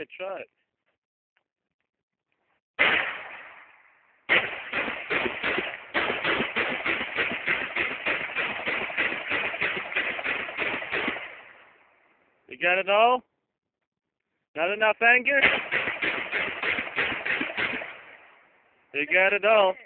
ahead, try it. You got it all? Not enough anger? You got it all.